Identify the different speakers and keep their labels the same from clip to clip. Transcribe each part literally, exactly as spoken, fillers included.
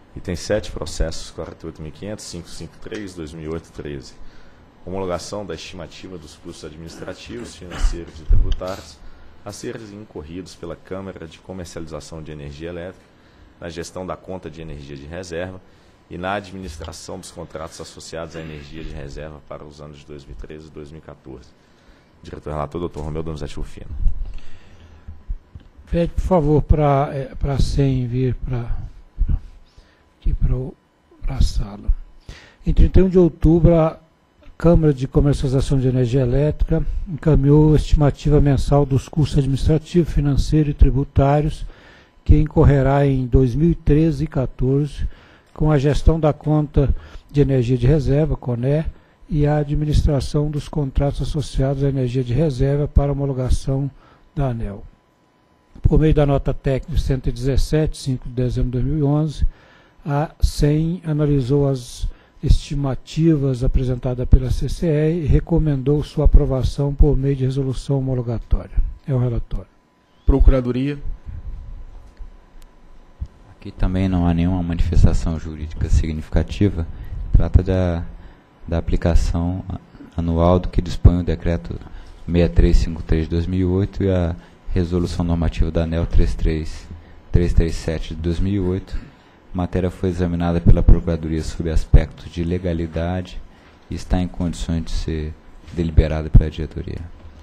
Speaker 1: Item sete, processos quarenta e oito mil e quinhentos, quinhentos e cinquenta e três, dois mil e oito, treze. Homologação da estimativa dos custos administrativos, financeiros e tributários a serem incorridos pela Câmara de Comercialização de Energia Elétrica na gestão da conta de energia de reserva e na administração dos contratos associados à energia de reserva para os anos de dois mil e treze e dois mil e quatorze. Diretor relator, doutor Romeu Donizete Rufino.
Speaker 2: Pede, por favor, para é, para a S E M vir para aqui para a sala. Em trinta e um de outubro, a Câmara de Comercialização de Energia Elétrica encaminhou a estimativa mensal dos custos administrativos, financeiros e tributários que incorrerá em dois mil e treze e dois mil e quatorze com a gestão da conta de energia de reserva, CONE, e a administração dos contratos associados à energia de reserva para homologação da ANEEL. Por meio da nota técnica cento e dezessete, cinco de dezembro de dois mil e onze, a S E M analisou as estimativas apresentadas pela C C E e recomendou sua aprovação por meio de resolução homologatória. É o relatório.
Speaker 3: Procuradoria.
Speaker 4: Aqui também não há nenhuma manifestação jurídica significativa. Trata da, da aplicação anual do que dispõe o decreto seis três cinco três de dois mil e oito e a resolução normativa da ANEEL três três três sete de dois mil e oito. A matéria foi examinada pela Procuradoria sob aspectos de legalidade e está em condições de ser deliberada pela diretoria.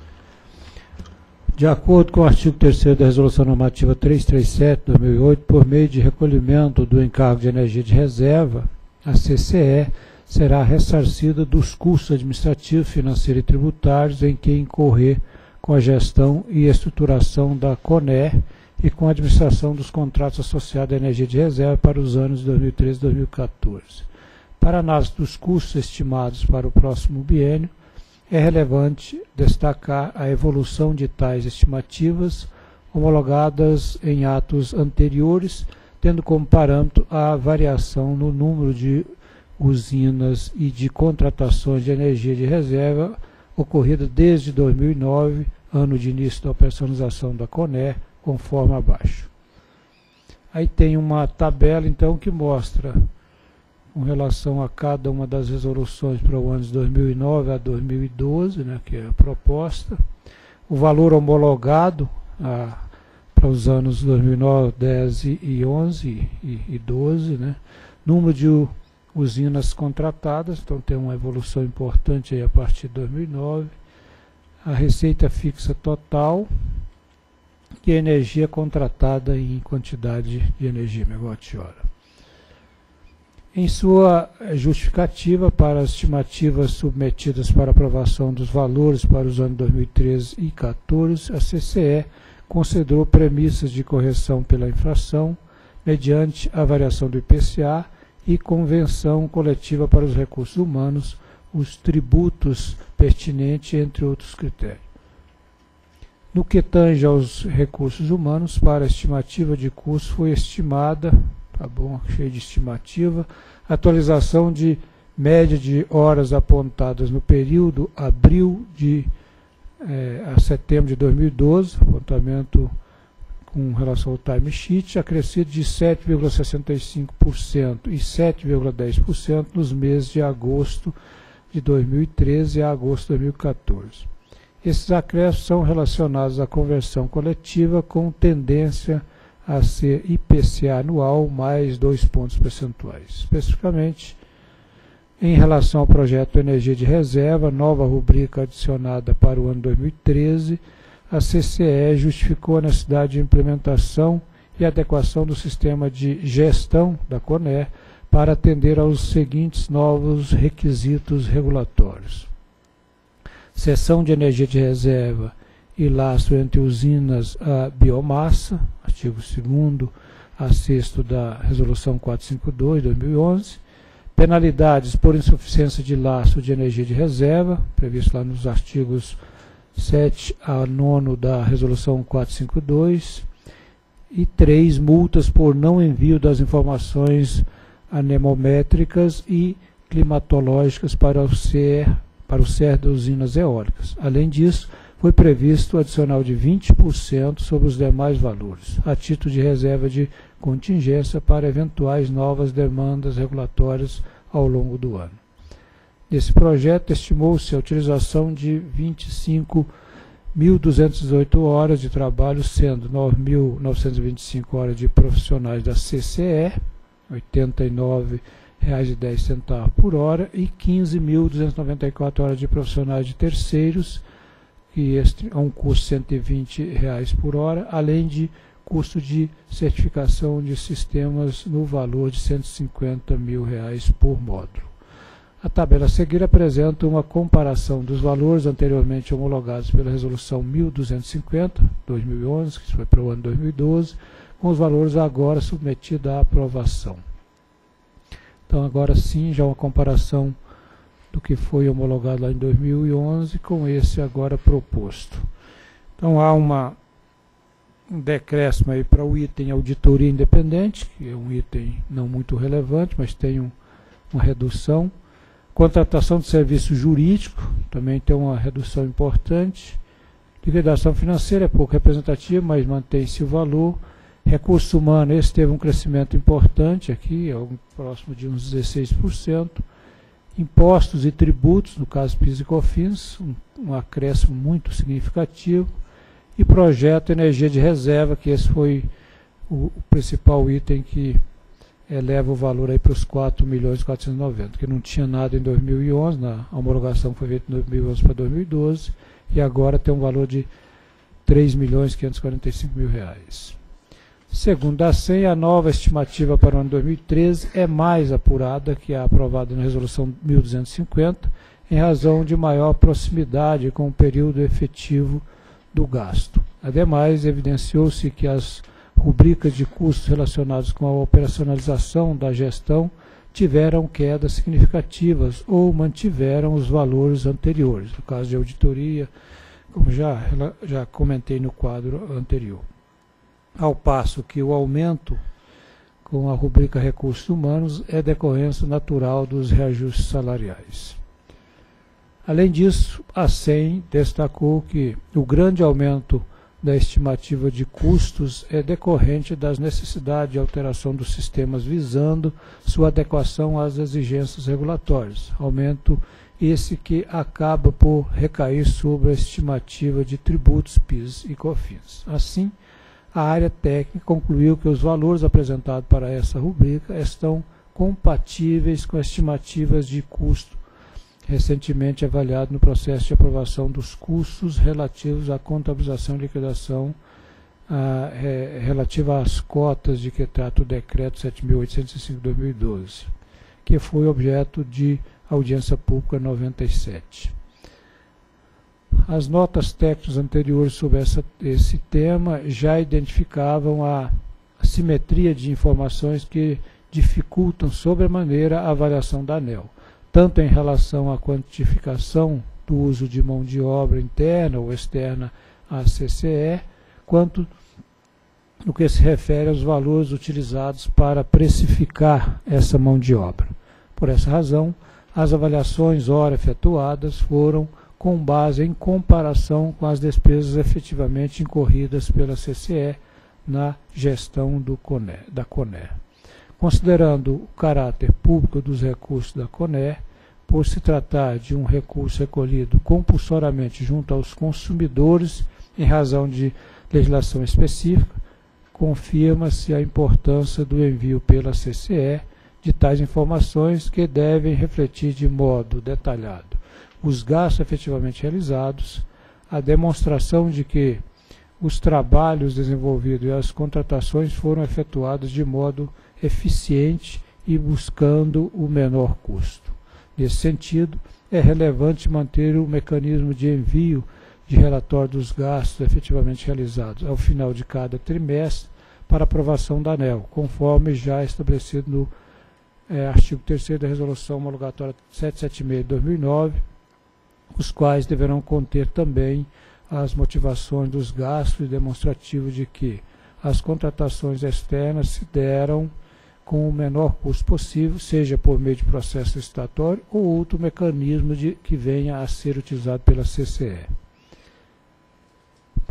Speaker 2: De acordo com o artigo terceiro da Resolução Normativa trezentos e trinta e sete de dois mil e oito, por meio de recolhimento do encargo de energia de reserva, a C C E será ressarcida dos custos administrativos, financeiros e tributários em que incorrer com a gestão e estruturação da CONE e com a administração dos contratos associados à energia de reserva para os anos de dois mil e treze e dois mil e quatorze. Para a análise dos custos estimados para o próximo biênio, é relevante destacar a evolução de tais estimativas homologadas em atos anteriores, tendo como parâmetro a variação no número de usinas e de contratações de energia de reserva ocorrida desde dois mil e nove, ano de início da operacionalização da CONE, conforme abaixo. Aí tem uma tabela, então, que mostra, com relação a cada uma das resoluções para o ano de dois mil e nove a dois mil e doze, né, que é a proposta, o valor homologado a, para os anos dois mil e nove, dez e onze e, e doze, né, número de usinas contratadas, então tem uma evolução importante aí a partir de dois mil e nove, a receita fixa total, e a energia contratada em quantidade de energia megawatt-hora. Em sua justificativa para as estimativas submetidas para aprovação dos valores para os anos dois mil e treze e dois mil e quatorze, a C C E considerou premissas de correção pela inflação, mediante a variação do I P C A e convenção coletiva para os recursos humanos, os tributos pertinentes, entre outros critérios. No que tange aos recursos humanos, para a estimativa de custo foi estimada, tá bom, cheio de estimativa, atualização de média de horas apontadas no período abril de, eh, a setembro de dois mil e doze, apontamento com relação ao timesheet, acrescido de sete vírgula sessenta e cinco por cento e sete vírgula dez por cento nos meses de agosto de dois mil e treze a agosto de dois mil e quatorze. Esses acréscimos são relacionados à conversão coletiva com tendência a ser I P C A anual mais dois pontos percentuais. Especificamente, em relação ao projeto Energia de Reserva, nova rubrica adicionada para o ano dois mil e treze, a C C E justificou a necessidade de implementação e adequação do sistema de gestão da CONE para atender aos seguintes novos requisitos regulatórios: cessão de energia de reserva e lastro entre usinas a biomassa, artigo segundo a sexto da Resolução quatrocentos e cinquenta e dois de dois mil e onze, penalidades por insuficiência de lastro de energia de reserva, previsto lá nos artigos sete a nono da Resolução quatrocentos e cinquenta e dois, e três, multas por não envio das informações anemométricas e climatológicas para o C E R, para o C E R de usinas eólicas. Além disso, foi previsto adicional de vinte por cento sobre os demais valores, a título de reserva de contingência para eventuais novas demandas regulatórias ao longo do ano. Nesse projeto, estimou-se a utilização de vinte e cinco mil duzentas e dezoito horas de trabalho, sendo nove mil novecentas e vinte e cinco horas de profissionais da C C E, oitenta e nove reais e dez centavos por hora, e quinze mil duzentas e noventa e quatro horas de profissionais de terceiros, que este é um custo de cento e vinte reais por hora, além de custo de certificação de sistemas no valor de cento e cinquenta mil reais por módulo. A tabela a seguir apresenta uma comparação dos valores anteriormente homologados pela Resolução mil duzentos e cinquenta, dois mil e onze, que foi para o ano dois mil e doze, com os valores agora submetidos à aprovação. Então, agora sim, já uma comparação do que foi homologado lá em dois mil e onze com esse agora proposto. Então, há uma, um decréscimo aí para o item auditoria independente, que é um item não muito relevante, mas tem um, uma redução. Contratação de serviço jurídico, também tem uma redução importante. Liquidação financeira é pouco representativa, mas mantém-se o valor. Recurso humano, esse teve um crescimento importante aqui, é um, próximo de uns dezesseis por cento. Impostos e tributos, no caso PIS e COFINS, um, um acréscimo muito significativo. E projeto energia de reserva, que esse foi o, o principal item que eleva o valor aí para os quatro milhões quatrocentos e noventa, que não tinha nada em dois mil e onze, na homologação foi feita em dois mil e onze para dois mil e doze, e agora tem um valor de três milhões quinhentos e quarenta e cinco mil reais. Segundo a S E M, a nova estimativa para o ano dois mil e treze é mais apurada que a aprovada na Resolução mil duzentos e cinquenta, em razão de maior proximidade com o período efetivo do gasto. Ademais, evidenciou-se que as rubricas de custos relacionados com a operacionalização da gestão tiveram quedas significativas ou mantiveram os valores anteriores, no caso de auditoria, como já, já comentei no quadro anterior. Ao passo que o aumento com a rubrica recursos humanos é decorrência natural dos reajustes salariais. Além disso, a S E M destacou que o grande aumento da estimativa de custos é decorrente das necessidades de alteração dos sistemas visando sua adequação às exigências regulatórias, aumento esse que acaba por recair sobre a estimativa de tributos PIS e COFINS. Assim, a área técnica concluiu que os valores apresentados para essa rubrica estão compatíveis com estimativas de custo recentemente avaliado no processo de aprovação dos custos relativos à contabilização e liquidação a, é, relativa às cotas de que trata o decreto sete mil oitocentos e cinco de dois mil e doze, que foi objeto de audiência pública noventa e sete. As notas técnicas anteriores sobre essa, esse tema já identificavam a assimetria de informações que dificultam sobremaneira a avaliação da ANEEL, tanto em relação à quantificação do uso de mão de obra interna ou externa à C C E, quanto no que se refere aos valores utilizados para precificar essa mão de obra. Por essa razão, as avaliações ora efetuadas foram com base em comparação com as despesas efetivamente incorridas pela C C E na gestão do CONER, da CONER. Considerando o caráter público dos recursos da CONER, por se tratar de um recurso recolhido compulsoriamente junto aos consumidores em razão de legislação específica, confirma-se a importância do envio pela C C E de tais informações que devem refletir de modo detalhado os gastos efetivamente realizados, a demonstração de que os trabalhos desenvolvidos e as contratações foram efetuados de modo eficiente e buscando o menor custo. Nesse sentido, é relevante manter o mecanismo de envio de relatório dos gastos efetivamente realizados ao final de cada trimestre para aprovação da ANEEL, conforme já estabelecido no é, artigo terceiro da Resolução Homologatória setecentos e setenta e seis de dois mil e nove, os quais deverão conter também as motivações dos gastos e demonstrativo de que as contratações externas se deram com o menor custo possível, seja por meio de processo licitatório ou outro mecanismo de, que venha a ser utilizado pela C C E.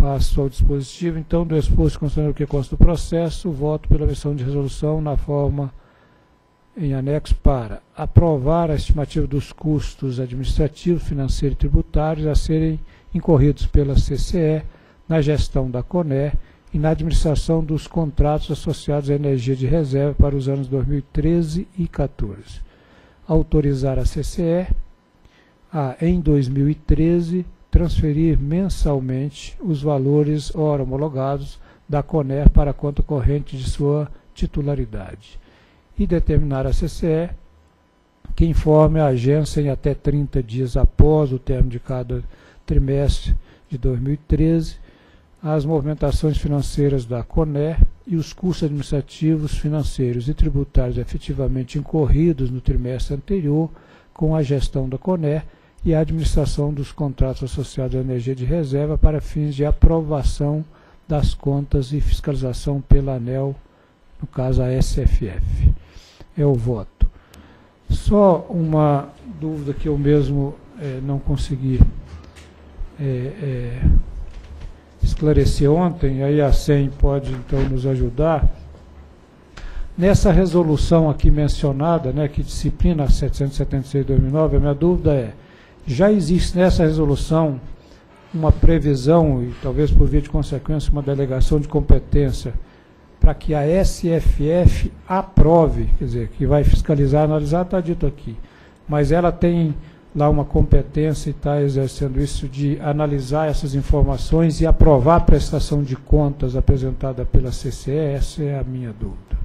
Speaker 2: Passo ao dispositivo. Então, do exposto, considerando o que consta do processo, voto pela versão de resolução na forma em anexo para aprovar a estimativa dos custos administrativos, financeiros e tributários a serem incorridos pela C C E na gestão da CONER e na administração dos contratos associados à energia de reserva para os anos dois mil e treze e dois mil e quatorze. Autorizar a C C E a, em dois mil e treze, transferir mensalmente os valores ora homologados da CONER para a conta corrente de sua titularidade. E determinar a C C E que informe a agência em até trinta dias após o término de cada trimestre de dois mil e treze as movimentações financeiras da CONER e os custos administrativos, financeiros e tributários efetivamente incorridos no trimestre anterior com a gestão da CONER e a administração dos contratos associados à energia de reserva para fins de aprovação das contas e fiscalização pela ANEEL, no caso a S F F. É o voto. Só uma dúvida que eu mesmo é, não consegui é, é, esclarecer ontem, aí a S E M pode então nos ajudar. Nessa resolução aqui mencionada, né, que disciplina setecentos e setenta e seis de dois mil e nove, a minha dúvida é, já existe nessa resolução uma previsão, e talvez por via de consequência uma delegação de competência, para que a S F F aprove, quer dizer, que vai fiscalizar, analisar, está dito aqui, mas ela tem lá uma competência e está exercendo isso de analisar essas informações e aprovar a prestação de contas apresentada pela C C E? Essa é a minha dúvida.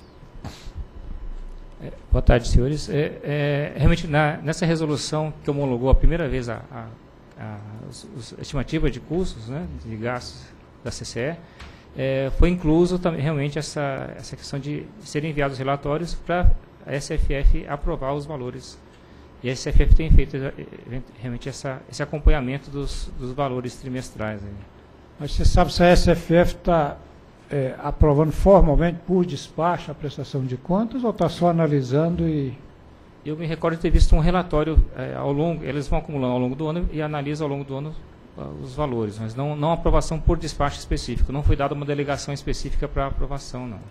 Speaker 3: É, boa tarde, senhores. É, é, realmente, na, nessa resolução que homologou a primeira vez a, a, a, a estimativa de custos, né, de gastos da C C E, é, foi incluso também realmente essa, essa questão de serem enviados relatórios para a S F F aprovar os valores. E a S F F tem feito realmente essa, esse acompanhamento dos, dos valores trimestrais. Aí.
Speaker 2: Mas você sabe se a S F F está é, aprovando formalmente por despacho a prestação de contas ou está só analisando e...
Speaker 3: Eu me recordo de ter visto um relatório é, ao longo, eles vão acumulando ao longo do ano e analisam ao longo do ano uh, os valores, mas não, não aprovação por despacho específico, não foi dada uma delegação específica para aprovação, não.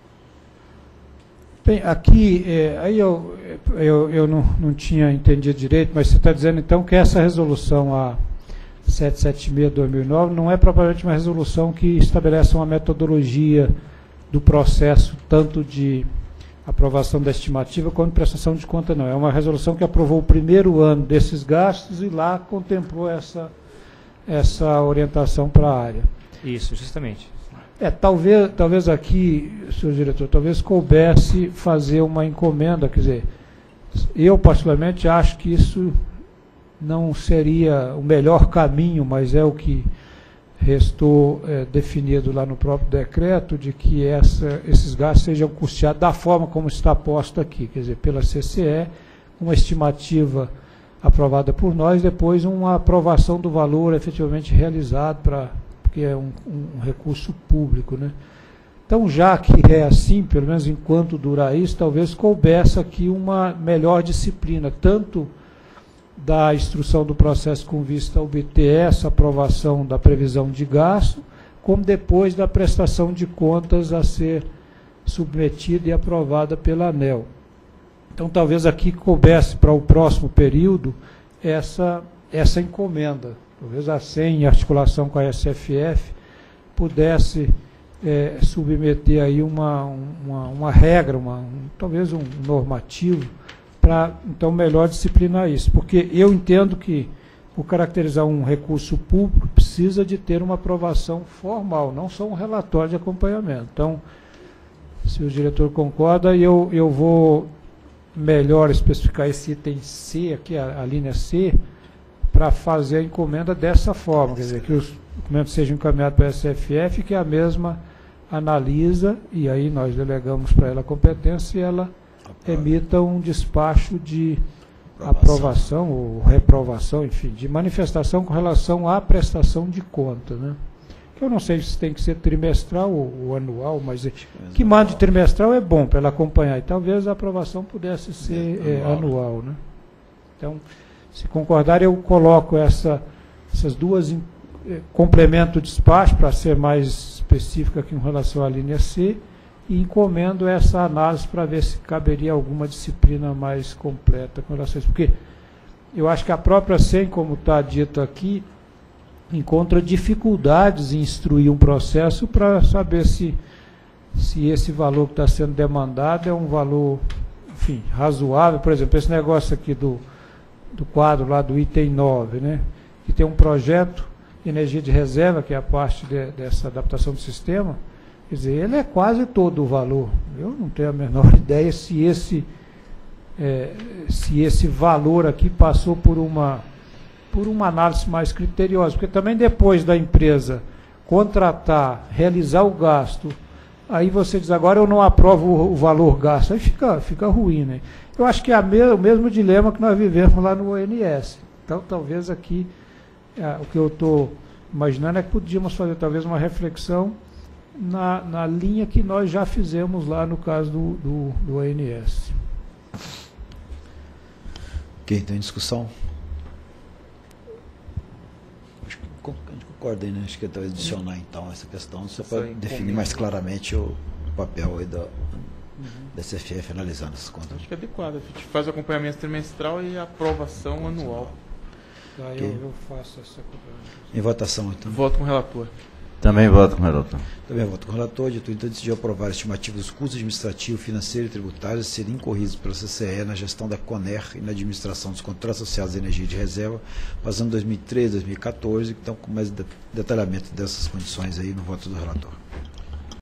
Speaker 2: Bem, aqui, é, aí eu, eu, eu não, não tinha entendido direito, mas você está dizendo então que essa resolução, a setecentos e setenta e seis de dois mil e nove, não é propriamente uma resolução que estabelece uma metodologia do processo, tanto de aprovação da estimativa quanto prestação de conta, não. É uma resolução que aprovou o primeiro ano desses gastos e lá contemplou essa, essa orientação para a área.
Speaker 3: Isso, justamente.
Speaker 2: É, talvez, talvez aqui, senhor diretor, talvez coubesse fazer uma encomenda, quer dizer, eu particularmente acho que isso não seria o melhor caminho, mas é o que restou é, definido lá no próprio decreto, de que essa, esses gastos sejam custeados da forma como está posto aqui, quer dizer, pela C C E, uma estimativa aprovada por nós, depois uma aprovação do valor efetivamente realizado para... que é um, um recurso público, né? Então, já que é assim, pelo menos enquanto durar isso, talvez coubesse aqui uma melhor disciplina, tanto da instrução do processo com vista a obter essa aprovação da previsão de gasto, como depois da prestação de contas a ser submetida e aprovada pela ANEEL. Então, talvez aqui coubesse para o próximo período essa, essa encomenda. Talvez a S E M, em articulação com a S F F, pudesse é, submeter aí uma, uma, uma regra, uma, um, talvez um normativo, para então melhor disciplinar isso. Porque eu entendo que, por caracterizar um recurso público, precisa de ter uma aprovação formal, não só um relatório de acompanhamento. Então, se o diretor concorda, eu, eu vou melhor especificar esse item C, aqui, a, a linha C, para fazer a encomenda dessa forma, quer dizer, que os documentos sejam encaminhados para a S F F, que a mesma analisa, e aí nós delegamos para ela a competência, e ela emita um despacho de aprovação. aprovação ou reprovação, enfim, de manifestação com relação à prestação de conta, né? Que eu não sei se tem que ser trimestral ou, ou anual, mas que mande trimestral é bom para ela acompanhar, e talvez a aprovação pudesse ser é, anual, é, anual, né? Então, se concordar, eu coloco essa, essas duas complemento o despacho para ser mais específico aqui em relação à linha C e encomendo essa análise para ver se caberia alguma disciplina mais completa com relação a isso. Porque eu acho que a própria S E M, como está dito aqui, encontra dificuldades em instruir um processo para saber se, se esse valor que está sendo demandado é um valor, enfim, razoável. Por exemplo, esse negócio aqui do, do quadro lá do item nove, né, que tem um projeto de energia de reserva, que é a parte de, dessa adaptação do sistema, quer dizer, ele é quase todo o valor. Eu não tenho a menor ideia se esse, é, se esse valor aqui passou por uma... por uma análise mais criteriosa, porque também depois da empresa contratar, realizar o gasto, aí você diz, agora eu não aprovo o, o valor gasto, aí fica, fica ruim, né? Eu acho que é a me, o mesmo dilema que nós vivemos lá no O N S. Então, talvez aqui, é, o que eu estou imaginando é que podíamos fazer talvez uma reflexão na, na linha que nós já fizemos lá no caso do, do, do O N S.
Speaker 5: Ok, então em discussão. A gente concorda aí, né? Acho que é talvez adicionar então essa questão, só para definir mais claramente o papel aí da, uhum. da S F F analisando essas contas.
Speaker 6: Acho que é adequado, a gente faz o acompanhamento trimestral e a aprovação anual.
Speaker 2: Aí okay. eu, eu faço essa acompanhamento.
Speaker 5: Em votação, então.
Speaker 6: Voto com o relator.
Speaker 7: Também voto com o relator.
Speaker 5: Também voto com o relator. Dito então, decidiu aprovar a estimativa dos custos administrativos, financeiros e tributários a serem incorridos pela C C E na gestão da CONER e na administração dos contratos associados à energia de reserva, passando dois mil e treze, dois mil e quatorze, então com mais detalhamento dessas condições aí no voto do relator.